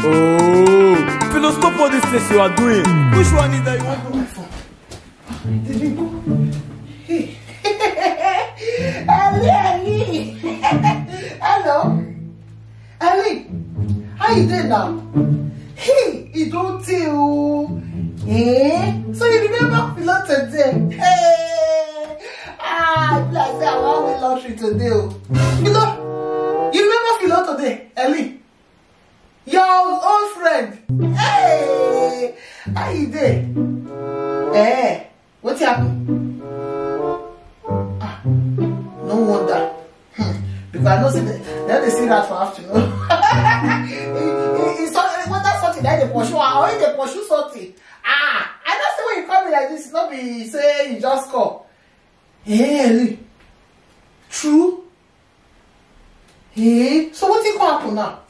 Oh, Philo, stop all this things you are doing. Which one is that you want to go for? Hey. Ellie. Hello. Ellie. How you doing now? Hey, you don't tell. So you remember Philo today? Hey. Like I won the lottery today. Philo, you remember Philo today? Ellie? Your old friend. Hey, how you doing? What happened? No wonder. Because I know they see that for afternoon. It's what that's something that they pursue. Or if they pursue something. I don't see when you call me like this. It's not be say you just call. Hey, true. Hey, so what you gonna happen now?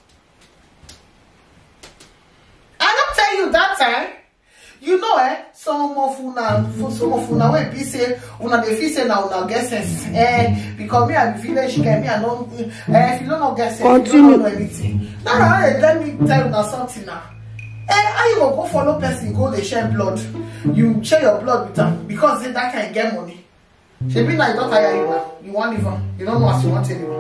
I don't tell you that time. You know, some of una when be say una dey feel say na una get sense. Because me and the village girl, me I know if you don't know get sense, you don't know anything. Now let me tell you something now. How you go follow person go dey share blood? You share your blood with them because that can get money. She be like don't tire you now. You want live on. You don't know what you want anyway.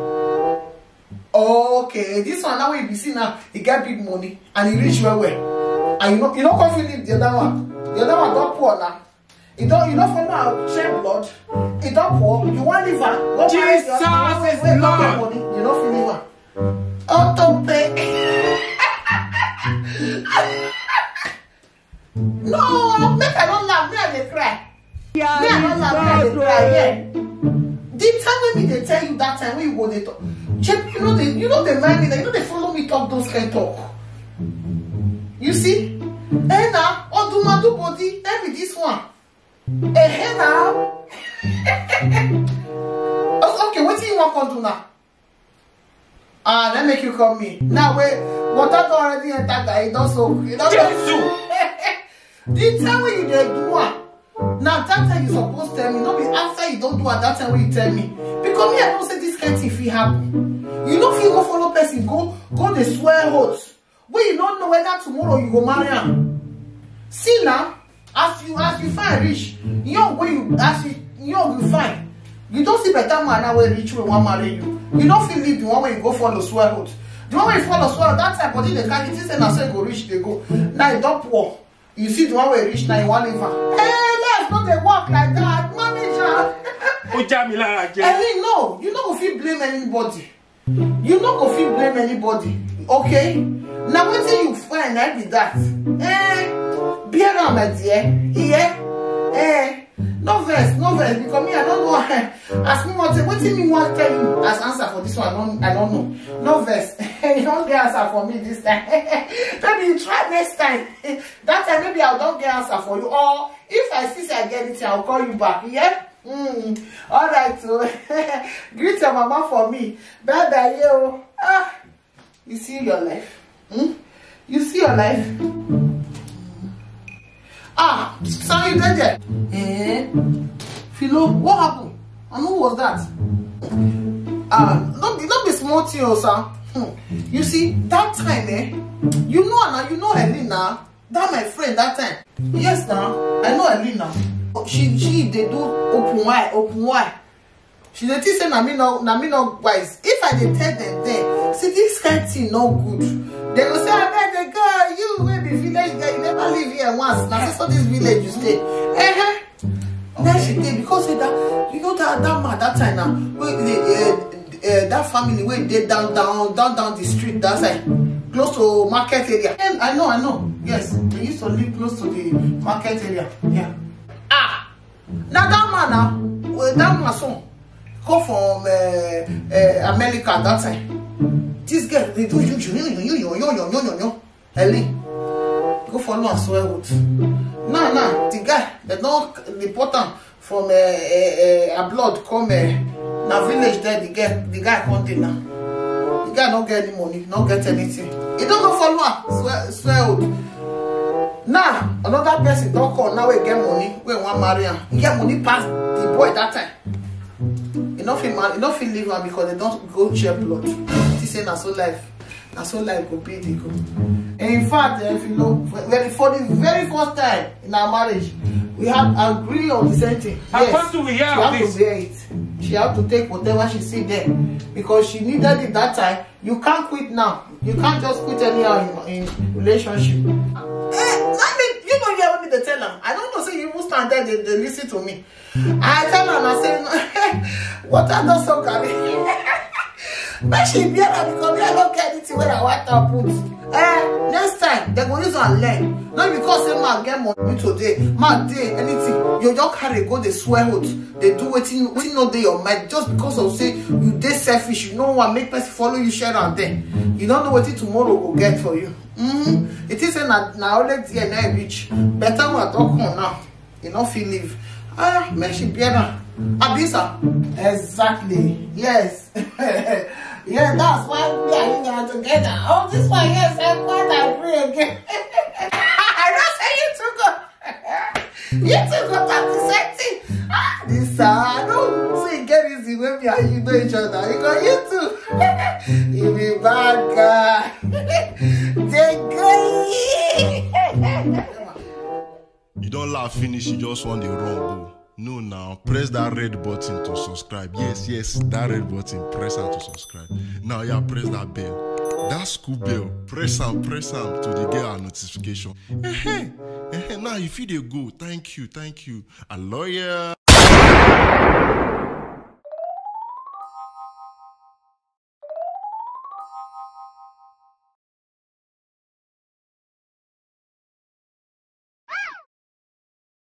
Okay, this one now we be see now, he get big money and he reach well. And you don't come feel the other one. The other one don't poor now. You don't follow out share blood. It don't poor. You want liver. Go Jesus is Lord. Money. You don't feel liver. Auto pay. No, make I don't laugh. Me I dey cry. Me I don't laugh. Me I dey cry. Yeah. The time when me they tell you that time when you go they talk. You know they mind me. You know they follow me talk those kind of talk. You see? Now, Odumadu body, tell me this one. Now. Okay, what do you want to do now? Let make you come me. Now, wait, water already enter that. It don't soak. It don't soak. The time when you do one. Now, that time you supposed to tell me. Not be after you don't do at that time when you tell me. Because me, I don't say this kind of thing if it happen. You know if you go follow person, go the swear host. But you don't know whether tomorrow you go marry him. See now, as you find rich, you find. You don't see better man now where rich will want marry you. You don't feel leave the one where you go follow swear host. The one where you follow swear that time body they can't say na say go rich they go. Now you don't poor. You see the one where rich now you want live. Let's not they walk like that, manager. Ellie, no, you don't feel blame anybody. You not go feel blame anybody, okay? Now what do you find I be that? Be around my dear, yeah? No verse, because me I don't know. Ask me what do you want to tell you as answer for this one? I don't know. No verse. You don't get answer for me this time. Maybe you try next time. That time maybe I don't get answer for you. Or if I see I get it, I'll call you back, yeah? Alright, so greet your mama for me. Bye bye, yo. You see your life. You see your life. Sorry, you did that. Philo, what happened? And who was that? Don't be small to you, sir. You see, that time, you know Elena. That my friend that time. Yes, now I know Elena. She they do open wide. She dey say na me no wise. If I dey tell them there, see this kind of thing no good. They go say I beg the girl, you will be village girl, you never live here once. Now so this village you stay. Then she did because that you know that man that time now that family where they down the street that side close to market area. And I know. Yes, they used to live close to the market area. Yeah. Now that man son come from America that time. This girl they do you Ellie go follow and swear with. Now the guy they don't report him from abroad come na village there the guy come there now. The guy don't get any money, not get anything. He don't go follow her swear with. Now another person don't call now we get money we want marry him. He get money past the boy that time. He not feel leave her because they don't go share blood. He say na so life. That's so like go be the go. In fact, if you know, for the very first time in our marriage, we had agreed on the same thing. Yes, she had to wear it. She had to take whatever she see there because she needed it that time. You can't quit now. You can't just quit anyhow in relationship. You want me to tell them? I don't know. Say you even stand there, they listen to me. I tell them, I say, what I don't so carry. Make she bear her because I don't get anything where I want to put. Next time they go use and learn. Not because say man get money today, man day anything. You just carry go they swear out. They do waiting no day your mind just because of say you dey selfish. You know what make person follow you share and then you don't know what tomorrow will get for you. It is na only day na reach. Better one talk on now. You know feel live. Make she bear her. Abisa. Exactly. Yes. Yeah, that's why we are here together. Oh, this one, yes, I quite agree again. I don't say you too good. You too good at the same thing. This I don't see get easy when we are you know each other. You got you too. You be bad guy. You don't laugh finish, you just want the wrong go. No, now press that red button to subscribe. Yes, that red button, press and to subscribe. Now, yeah, press that bell. That school bell, press and to the get our notification. Now, if you dey go, thank you. A lawyer.